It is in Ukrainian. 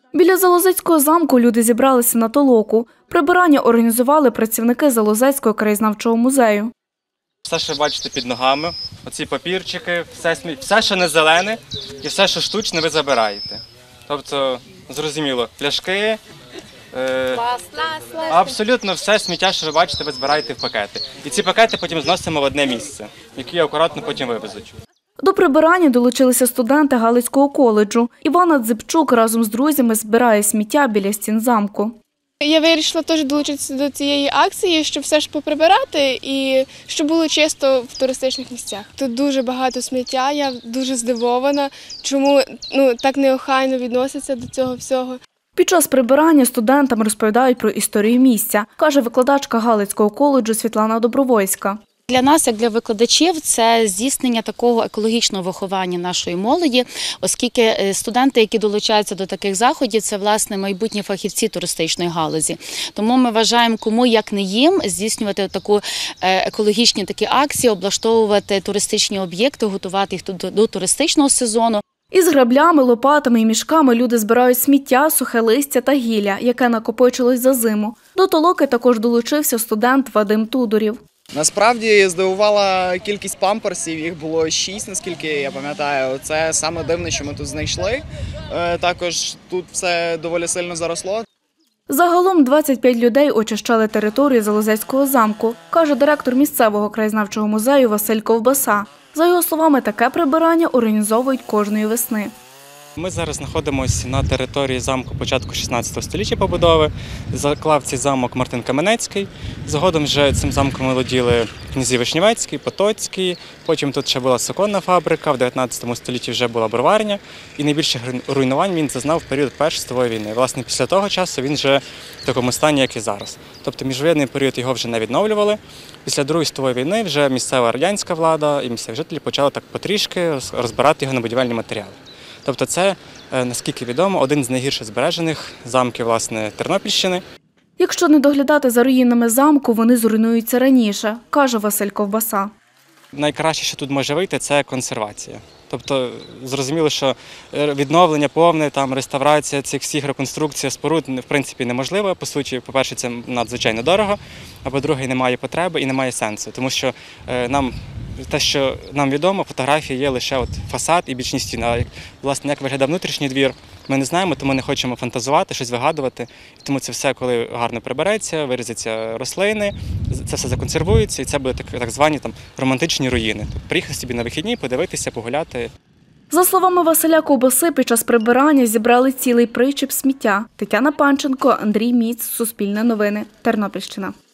Біля Залозецького замку люди зібралися на толоку. Прибирання організували працівники Залозецького краєзнавчого музею. Все, що ви бачите під ногами, оці папірчики, все, що не зелене і все, що штучне, ви забираєте. Тобто, зрозуміло, пляшки, абсолютно все сміття, що ви бачите, ви збираєте в пакети. І ці пакети потім зносимо в одне місце, які акуратно потім вивезуть. До прибирання долучилися студенти Галицького коледжу. Івана Дзипчук разом з друзями збирає сміття біля стін замку. Я вирішила теж долучитися до цієї акції, щоб все ж поприбирати і щоб було чисто в туристичних місцях. Тут дуже багато сміття, я дуже здивована, чому так неохайно відносяться до цього всього. Під час прибирання студентам розповідають про історію місця, каже викладачка Галицького коледжу Світлана Добровольська. Для нас, як для викладачів, це здійснення такого екологічного виховання нашої молоді, оскільки студенти, які долучаються до таких заходів, це, власне, майбутні фахівці туристичної галузі. Тому ми вважаємо, кому, як не їм, здійснювати екологічні такі акції, облаштовувати туристичні об'єкти, готувати їх до туристичного сезону. Із граблями, лопатами і мішками люди збирають сміття, сухе листя та гілля, яке накопичилось за зиму. До толоки також долучився студент Вадим Тудорів. Насправді здивувала кількість памперсів, їх було 6, наскільки я пам'ятаю. Це саме дивне, що ми тут знайшли. Також тут все доволі сильно заросло. Загалом 25 людей очищали територію Залозецького замку, каже директор місцевого краєзнавчого музею Василь Ковбаса. За його словами, таке прибирання організовують кожної весни. Ми зараз знаходимося на території замку початку 16 століття побудови. Заклав цей замок Мартин Каменецький. Згодом вже цим замком володіли князі Вишневецький, Потоцький. Потім тут ще була суконна фабрика, в 19 столітті вже була броварня. І найбільших руйнувань він зазнав в період Першої світової війни. Власне, після того часу він вже в такому стані, як і зараз. Тобто міжвоєнний період його вже не відновлювали. Після Другої світової війни вже місцева радянська влада і місцеві жителі почали так потрішки розбирати його на будівельні матеріали. Тобто це, наскільки відомо, один з найгірше збережених замків, власне, Тернопільщини. Якщо не доглядати за руїнами замку, вони зруйнуються раніше, каже Василь Ковбаса. Найкраще, що тут може вийти, це консервація. Тобто, зрозуміло, що відновлення повне, реставрація цих всіх реконструкцій споруд, в принципі, неможлива. По суті, по-перше, це надзвичайно дорого, а по-друге, немає потреби і немає сенсу. Тому що те, що нам відомо, фотографії є лише фасад і бічні стіни. А, власне, як виглядає внутрішній двір, ми не знаємо, тому не хочемо фантазувати, щось вигадувати. Тому це все, коли гарно прибереться, вирізаться рослини, це все законсервується, і це будуть так звані романтичні руїни. Тобто, приїхати собі на вихідні, подивитися, погуляти. За словами Василя Ковбаси, під час прибирання зібрали цілий причіп сміття. Тетяна Панченко, Андрій Міц, Суспільне новини, Тернопільщина.